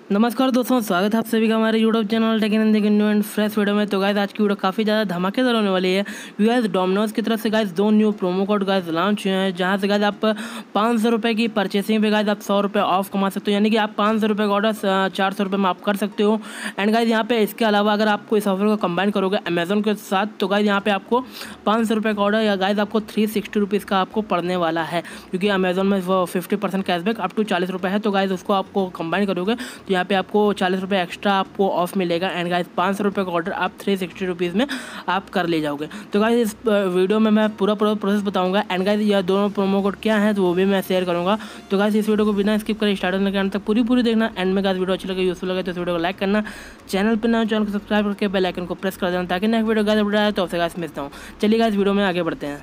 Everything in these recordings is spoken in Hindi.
नमस्कार दोस्तों, स्वागत है आप सभी का हमारे YouTube channel tech in new and fresh video में। तो गाइस आज की वीडियो काफ़ी ज़्यादा धमाकेदार होने वाली है। गाइस डोमिनोज की तरफ से guys 2 new promo code guys launch हुए हैं, जहां से गाइस आप 500 रुपये की परचेसिंग पे गाइस आप 100 रुपये ऑफ कमा सकते हो। यानी कि आप 500 रुपये का ऑर्डर 400 रुपये में आप कर सकते हो। एंड गाइस यहाँ पे इसके अलावा अगर आपको इस ऑफर को कंबाइन करोगे अमेजोन के साथ, तो गाइस यहाँ पे आपको 500 रुपये का ऑर्डर या गाइस आपको 360 रुपीज़ का आपको पड़ने वाला है, क्योंकि अमेजोन में वो 50% कैशबैक अप टू 40 रुपये है। तो गाइस उसको आपको कंबाइन करोगे तो यहाँ पे आपको 40 रुपये एक्स्ट्रा आपको ऑफ मिलेगा। एंड गाइस 500 रुपये का ऑर्डर आप 360 रुपीज़ में आप कर ले जाओगे। तो गाइस इस वीडियो में मैं पूरा प्रोसेस बताऊंगा। एंड गाइस यह दोनों प्रोमो कोड क्या हैं तो वो भी मैं शेयर करूंगा। तो गाइस इस वीडियो को बिना स्किप करे स्टार्ट करने के अंत तक पूरी देखना। एंड में गाइस वीडियो अच्छी लगे, यूजफुल लगे तो इस वीडियो को लाइक करना, चैनल पर नए चैनल को सब्सक्राइब करके बेल आइकन को प्रेस कर देना, ताकि नेक्स्ट वीडियो गाइस अपडेट आए तो आपसे गाइस मिलता हूँ। चलिए गाइस वीडियो में आगे बढ़ते हैं।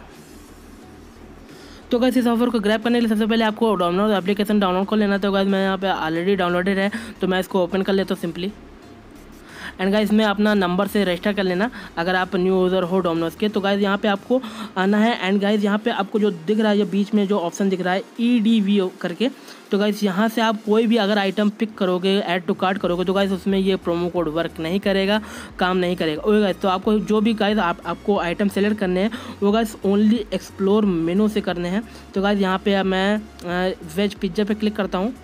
तो गाइस इस ऑफर को ग्रैब करने के लिए सबसे पहले आपको डोमिनोज एप्लीकेशन डाउनलोड कर लेना। तो गाइस मैं यहाँ पे ऑलरेडी डाउनलोडेड है, तो मैं इसको ओपन कर लेता हूँ सिंपली। एंड गाइस में अपना नंबर से रजिस्टर कर लेना अगर आप न्यू यूज़र हो डोमिनोज के। तो गाइस यहाँ पे आपको आना है। एंड गाइस यहाँ पे आपको जो दिख रहा है, ये बीच में जो ऑप्शन दिख रहा है EDV करके, तो गाइस यहाँ से आप कोई भी अगर आइटम पिक करोगे, ऐड टू कार्ट करोगे, तो गाइस उसमें ये प्रोमो कोड वर्क नहीं करेगा, काम नहीं करेगा। ओके गाइस, तो आपको जो भी गाइस आपको आइटम सेलेक्ट करने हैं वो गाइस ओनली एक्सप्लोर मेनू से करने हैं। तो गाइस यहाँ पे मैं वेज पिज्ज़ा पे क्लिक करता हूँ।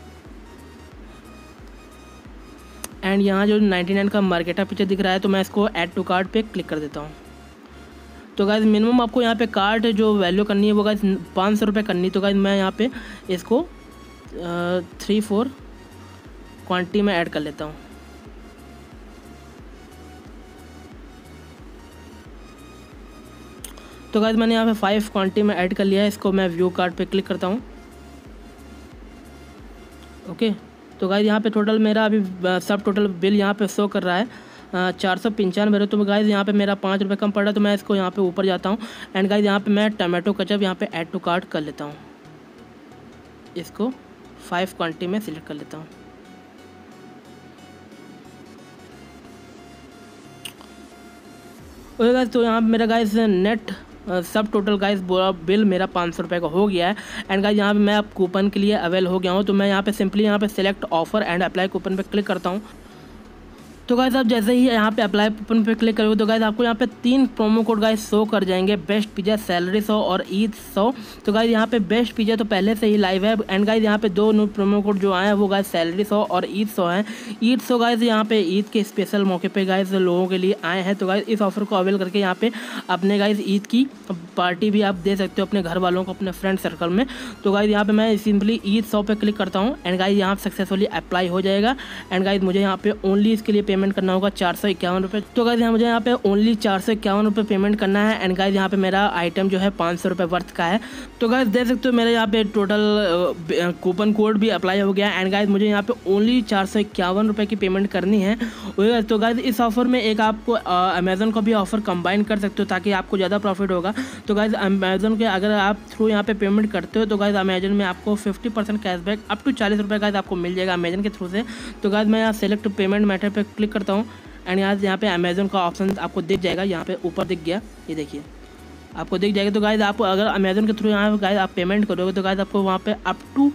एंड यहाँ जो 99 का मार्केटा पिक्चर दिख रहा है, तो मैं इसको ऐड टू कार्ट पे क्लिक कर देता हूँ। तो गाइस मिनिमम आपको यहाँ पे कार्ट जो वैल्यू करनी है वो गाइस 500 रुपये करनी। तो गाइस मैं यहाँ पे इसको 3-4 क्वांटिटी में ऐड कर लेता हूँ। तो गाइस मैंने यहाँ पे 5 क्वांटिटी में ऐड कर लिया है। इसको मैं व्यू कार्ट पे क्लिक करता हूँ। ओके, तो गाइस यहाँ पे टोटल मेरा अभी सब टोटल बिल यहाँ पे शो कर रहा है 495। तो गाइस यहाँ पे मेरा 5 रुपये कम पड़ रहा है, तो मैं इसको यहाँ पे ऊपर जाता हूँ। एंड गाइस यहाँ पे मैं टमाटो केचप यहाँ पे ऐड टू कार्ट कर लेता हूँ। इसको 5 क्वांटिटी में सिलेक्ट कर लेता हूँ। ओके गाइस, तो यहाँ मेरा गाइस नेट सब टोटल गाइस बिल मेरा 500 रुपये का हो गया है। एंड गाइस यहाँ पे मैं अब कूपन के लिए अवेल हो गया हूँ। तो मैं यहाँ पे सिंपली यहाँ पे select offer and apply coupon पे क्लिक करता हूँ। तो गाइस आप जैसे ही यहाँ पे अप्लाई कूपन पे क्लिक करोगे तो गाइस आपको यहाँ पे 3 प्रोमो कोड गाइस शो कर जाएंगे, बेस्ट पिज्जा, सैलरी 100 और ईद 100। तो गाइस यहाँ पे बेस्ट पिज्जा तो पहले से ही लाइव है। एंड गाइस यहाँ पे 2 न्यू प्रोमो कोड जो आए हैं वो गाइस सैलरी 100 और ईद 100 हैं। ईद 100 गाइस यहाँ पे ईद के स्पेशल मौके पे गाइस लोगों के लिए आए हैं। तो गाइस इस ऑफर को अवेल करके यहाँ पे अपने गाइस ईद की पार्टी भी आप दे सकते हो अपने घर वालों को, अपने फ्रेंड सर्कल में। तो गाइस यहाँ पे मैं सिंपली ईद 100 पे क्लिक करता हूँ। एंड गाइस यहाँ सक्सेसफुली अप्लाई हो जाएगा। एंड गाइस मुझे यहाँ पे ओनली इसके लिए पेमेंट करना होगा 451 रुपये। तो गाइस मुझे यहाँ पे ओनली 451 रुपये पेमेंट करना है। एंड गाइस यहाँ पे मेरा आइटम जो है 500 रुपये वर्थ का है। तो गाइस देख सकते हो मेरे यहाँ पे टोटल कूपन कोड भी अप्लाई हो गया। एंड गाइस मुझे यहाँ पे ओनली 451 रुपये की पेमेंट करनी है। तो गाइस इस ऑफर में एक आपको अमेजोन को भी ऑफर कंबाइन कर सकते हो, ताकि आपको ज़्यादा प्रॉफिट होगा। तो गाइस अमेजोन के अगर आप थ्रू यहाँ पे पेमेंट करते हो तो गाइस अमेजोन में आपको 50% कैशबैक अप टू 40 रुपये गाइस आपको मिल जाएगा अमेजोन के थ्रू से। तो गाइस मैं यहाँ सेलेक्ट पेमेंट मेथड पे क्लिक करता हूँ। एंड यहाँ पे अमेजोन का ऑप्शन आपको दिख जाएगा, यहाँ पे ऊपर दिख गया, ये देखिए आपको दिख जाएगा। तो गाइस आप अगर अमेजोन के थ्रू यहाँ गाइस आप पेमेंट करोगे तो गाइस आपको वहाँ पे up to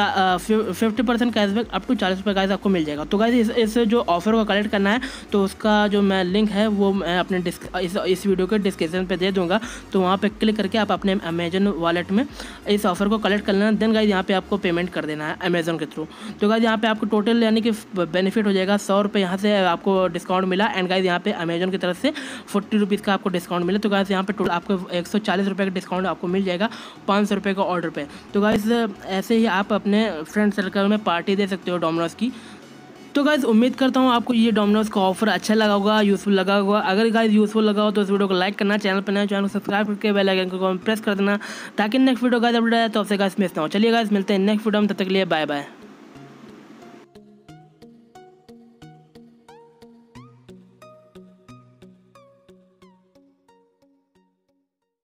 50% cashback up to 40 रुपये गाइस आपको मिल जाएगा। तो गाइस इस जो ऑफर को कलेक्ट करना है तो उसका जो मैं लिंक है वो मैं अपने इस वीडियो के डिस्क्रिप्शन पे दे दूँगा। तो वहाँ पे क्लिक करके आप अपने अमेजन वॉलेट में इस ऑफर को कलेक्ट कर लेना। देन गाइस यहाँ पे आपको पेमेंट कर देना है अमेजोन के थ्रू। तो गाइस यहाँ पे आपको टोटल यानी कि बेनिफिट हो जाएगा 100 रुपये यहाँ से आपको डिस्काउंट मिला। एंड गाइस यहाँ पे अमेजोन की तरफ से 40 रुपीज़ का आपको डिस्काउंट मिला। तो गाइस यहाँ पे टोटल आपको 140 रुपये का डिस्काउंट आपको मिल जाएगा 500 रुपये का ऑर्डर पे। तो गाइस ऐसे ही आप अपने फ्रेंड सर्कल में पार्टी दे सकते हो डोमिनोज की। तो गाइस उम्मीद करता हूँ आपको ये डोमिनोज का ऑफर अच्छा लगा होगा, यूज़फुल लगा होगा। अगर गाइस यूज़फुल लगा हो तो इस वीडियो को लाइक करना, चैनल पर नए चैनल को सब्सक्राइब करके बेल आइकन को प्रेस कर देना, ताकि नेक्स्ट वीडियो गाइस अपडेट आए तो आपसे गाइस मिलता हूँ। चलिए गाइस मिलते हैं नेक्स्ट वीडियो में, तब तक के लिए बाय बाय।